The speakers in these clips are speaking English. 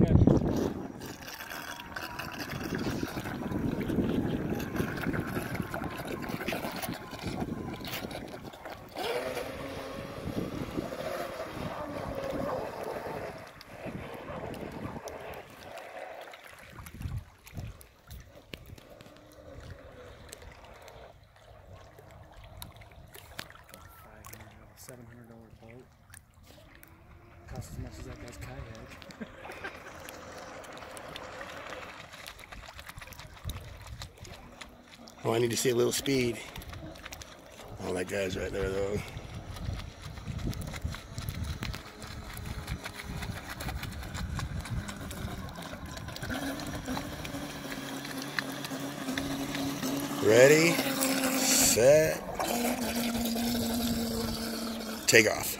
$700 boat. Costs as much as that guy's kayak. Oh, I need to see a little speed. Oh, that guy's right there, though. Ready, set, take off.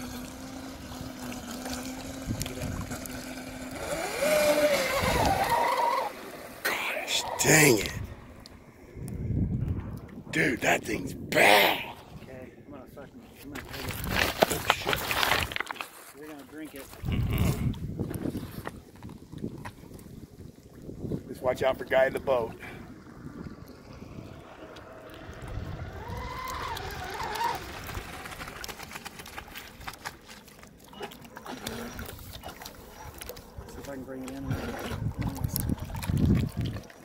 Gosh, dang it. Dude, that thing's bad. Okay, I'm gonna take it. Oh, shit. You're gonna drink it. Just watch out for guy in the boat. See if I can bring it in.